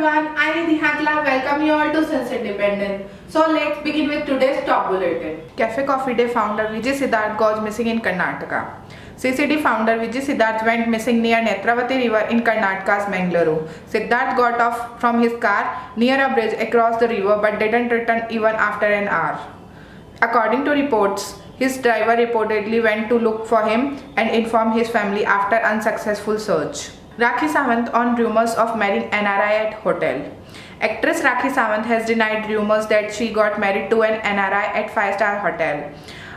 everyone, I Yeddyurappa welcome you all to Sinceindependence. So let's begin with today's top bulletin. Cafe Coffee Day founder Vijay Siddhartha goes missing in Karnataka. CCD founder Vijay Siddhartha went missing near Netravati river in Karnataka's Mangaluru. Siddhartha got off from his car near a bridge across the river but didn't return even after an hour. According to reports, his driver reportedly went to look for him and inform his family after unsuccessful search. Rakhi on rumours of marrying NRI at hotel. Actress Rakhi has denied rumours that she got married to an NRI at 5-star hotel.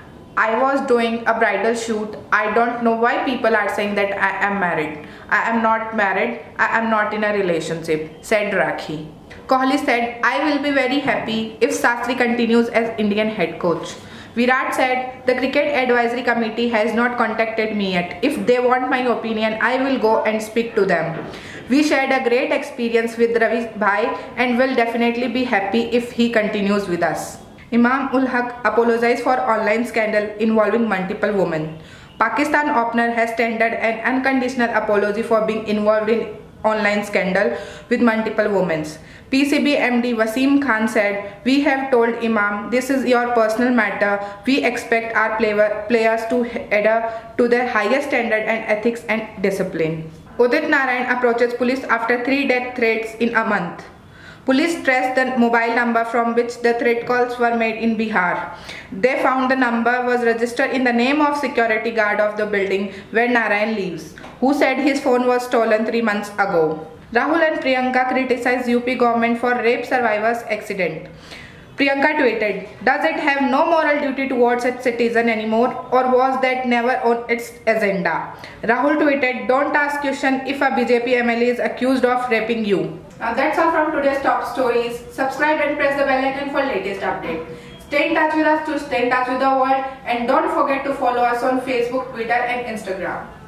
I was doing a bridal shoot. I don't know why people are saying that I am married. I am not married. I am not in a relationship, said Rakhi. Kohli said, I will be very happy if Shastri continues as Indian head coach. Virat said, the cricket advisory committee has not contacted me yet. If they want my opinion, I will go and speak to them. We shared a great experience with Ravi Bhai and will definitely be happy if he continues with us. Imam-Ul-Haq Apologises for online scandal involving multiple women. Pakistan opener has tendered an unconditional apology for being involved in online scandal with multiple women. PCB MD Wasim Khan said, we have told Imam, this is your personal matter. We expect our players to adhere to their highest standard and ethics and discipline. Udit Narayan approaches police after 3 death threats in a month. Police traced the mobile number from which the threat calls were made in Bihar. They found the number was registered in the name of security guard of the building where Narayan lives, who said his phone was stolen 3 months ago. Rahul and Priyanka criticise UP government for rape survivors accident. Priyanka tweeted, does it have no moral duty towards its citizen anymore, or was that never on its agenda? Rahul tweeted, don't ask question if a BJP MLA is accused of raping you. That's all from today's top stories. Subscribe and press the bell icon for latest update. Stay in touch with us to stay in touch with the world, and don't forget to follow us on Facebook, Twitter and Instagram.